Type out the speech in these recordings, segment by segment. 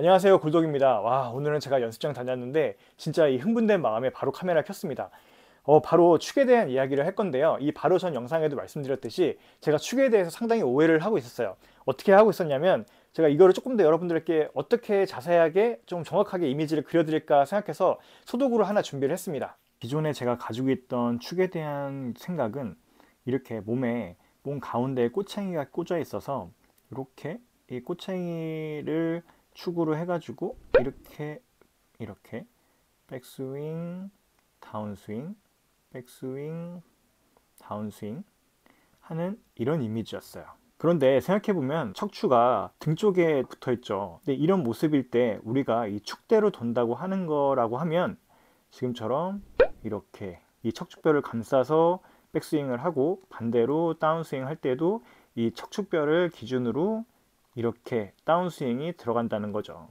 안녕하세요, 골독입니다. 와, 오늘은 제가 연습장 다녔는데 진짜 이 흥분된 마음에 바로 카메라 켰습니다. 바로 축에 대한 이야기를 할 건데요. 이 바로 전 영상에도 말씀드렸듯이 제가 축에 대해서 상당히 오해를 하고 있었어요. 어떻게 하고 있었냐면 제가 이거를 조금 더 여러분들께 어떻게 자세하게 좀 정확하게 이미지를 그려드릴까 생각해서 소독으로 하나 준비를 했습니다. 기존에 제가 가지고 있던 축에 대한 생각은 이렇게 몸 가운데에 꼬챙이가 꽂아 있어서 이렇게 이 꼬챙이를 축으로 해가지고 이렇게 백스윙, 다운스윙, 백스윙, 다운스윙 하는 이런 이미지였어요. 그런데 생각해보면 척추가 등 쪽에 붙어있죠. 근데 이런 모습일 때 우리가 이 축대로 돈다고 하는 거라고 하면 지금처럼 이렇게 이 척추뼈를 감싸서 백스윙을 하고 반대로 다운스윙 할 때도 이 척추뼈를 기준으로 이렇게 다운스윙이 들어간다는 거죠.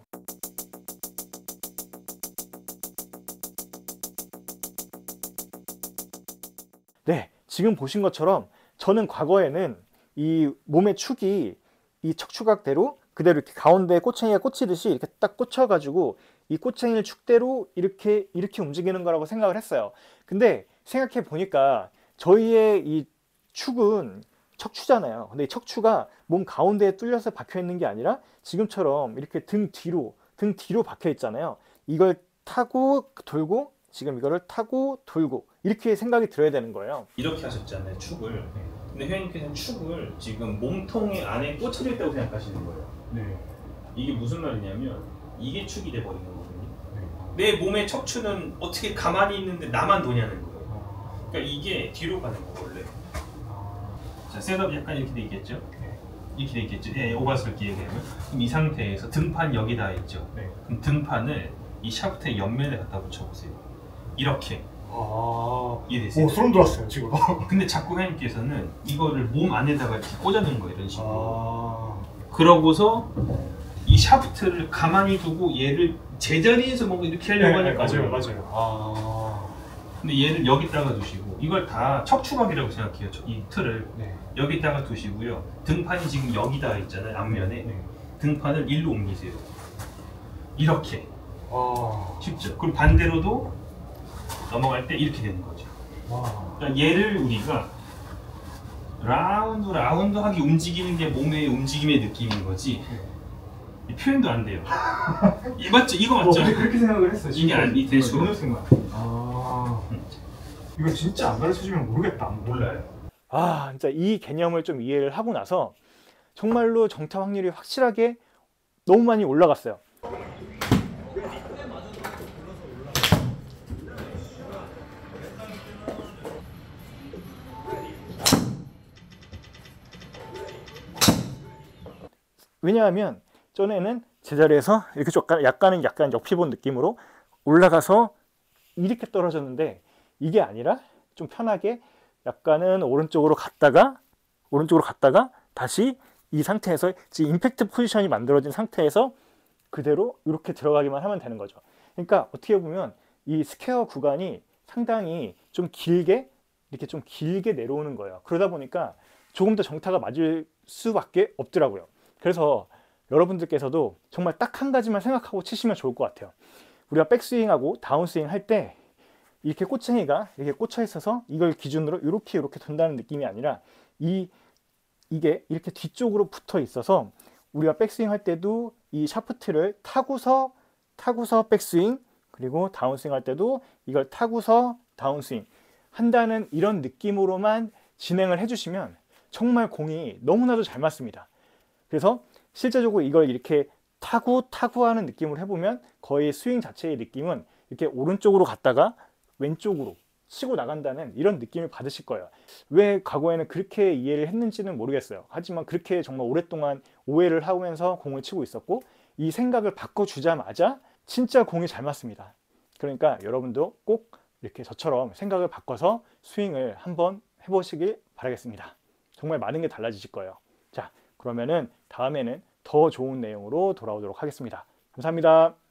네, 지금 보신 것처럼 저는 과거에는 이 몸의 축이 이 척추각대로 그대로 이렇게 가운데에 꼬챙이가 꽂히듯이 이렇게 딱 꽂혀가지고 이 꼬챙이를 축대로 이렇게 움직이는 거라고 생각을 했어요. 근데 생각해 보니까 저희의 이 축은 척추잖아요. 근데 이 척추가 몸 가운데에 뚫려서 박혀 있는 게 아니라 지금처럼 이렇게 등 뒤로 박혀 있잖아요. 이걸 타고 돌고 지금 이거를 타고 돌고 이렇게 생각이 들어야 되는 거예요. 이렇게 하셨잖아요, 축을. 근데 회원님께서는 축을 지금 몸통의 안에 꽂혀져 있다고 생각하시는 거예요. 네. 이게 무슨 말이냐면 이게 축이 돼버린 거거든요. 네. 내 몸의 척추는 어떻게 가만히 있는데 나만 도냐는 거예요. 그러니까 이게 뒤로 가는 거 원래. 자, 셋업이 약간 이렇게 돼 있겠죠? 네. 이렇게 돼 있겠죠? 예, 오바스럽게 얘기하면. 그럼 이 상태에서 등판 여기다 있죠? 네. 그럼 등판을 이 샤프트의 옆면에 갖다 붙여보세요. 이렇게. 이해되세요? 오, 소름 돋았어요 지금. 근데 자꾸 회원님께서는 이거를 몸 안에다가 이렇게 꽂아놓은 거예요, 이런 식으로. 아. 그러고서 이 샤프트를 가만히 두고 얘를 제자리에서 뭔가 이렇게 하려고 하니까. 맞아요. 아. 근데 얘를 여기다가 두시고 이걸 다 척추각이라고 생각해요. 이 틀을 네. 여기다가 두시고요. 등판이 지금 여기다 있잖아요, 앞면에. 네. 등판을 일로 옮기세요. 이렇게. 아. 쉽죠? 그리고 반대로도 넘어갈 때 이렇게 되는 거죠. 와. 그러니까 얘를 우리가 라운드하게 움직이는 게 몸의 움직임의 느낌인 거지. 이 표현도 안 돼요. 맞죠? 이거 맞죠? 그렇게 생각을 했어요. 이게 아니 될 수가 없어요. 생각. 아. 이거 진짜 안 가르쳐주면 모르겠다. 몰라요. 아, 진짜 이 개념을 좀 이해를 하고 나서 정말로 정타 확률이 확실하게 너무 많이 올라갔어요. 왜냐하면 전에는 제자리에서 이렇게 약간 옆이 본 느낌으로 올라가서 이렇게 떨어졌는데 이게 아니라 좀 편하게 약간은 오른쪽으로 갔다가 다시 이 상태에서 지금 임팩트 포지션이 만들어진 상태에서 그대로 이렇게 들어가기만 하면 되는 거죠. 그러니까 어떻게 보면 이 스퀘어 구간이 상당히 좀 길게 내려오는 거예요. 그러다 보니까 조금 더 정타가 맞을 수밖에 없더라고요. 그래서 여러분들께서도 정말 딱 한 가지만 생각하고 치시면 좋을 것 같아요. 우리가 백스윙하고 다운스윙 할 때 이렇게 꼬챙이가 이렇게 꽂혀 있어서 이걸 기준으로 이렇게 돈다는 느낌이 아니라 이게 이렇게 뒤쪽으로 붙어 있어서 우리가 백스윙 할 때도 이 샤프트를 타고서 백스윙, 그리고 다운스윙 할 때도 이걸 타고서 다운스윙 한다는 이런 느낌으로만 진행을 해주시면 정말 공이 너무나도 잘 맞습니다. 그래서 실제적으로 이걸 이렇게 타고 하는 느낌으로 해보면 거의 스윙 자체의 느낌은 이렇게 오른쪽으로 갔다가 왼쪽으로 치고 나간다는 이런 느낌을 받으실 거예요. 왜 과거에는 그렇게 이해를 했는지는 모르겠어요. 하지만 그렇게 정말 오랫동안 오해를 하면서 공을 치고 있었고 이 생각을 바꿔주자마자 진짜 공이 잘 맞습니다. 그러니까 여러분도 꼭 이렇게 저처럼 생각을 바꿔서 스윙을 한번 해보시길 바라겠습니다. 정말 많은 게 달라지실 거예요. 자, 그러면은 다음에는 더 좋은 내용으로 돌아오도록 하겠습니다. 감사합니다.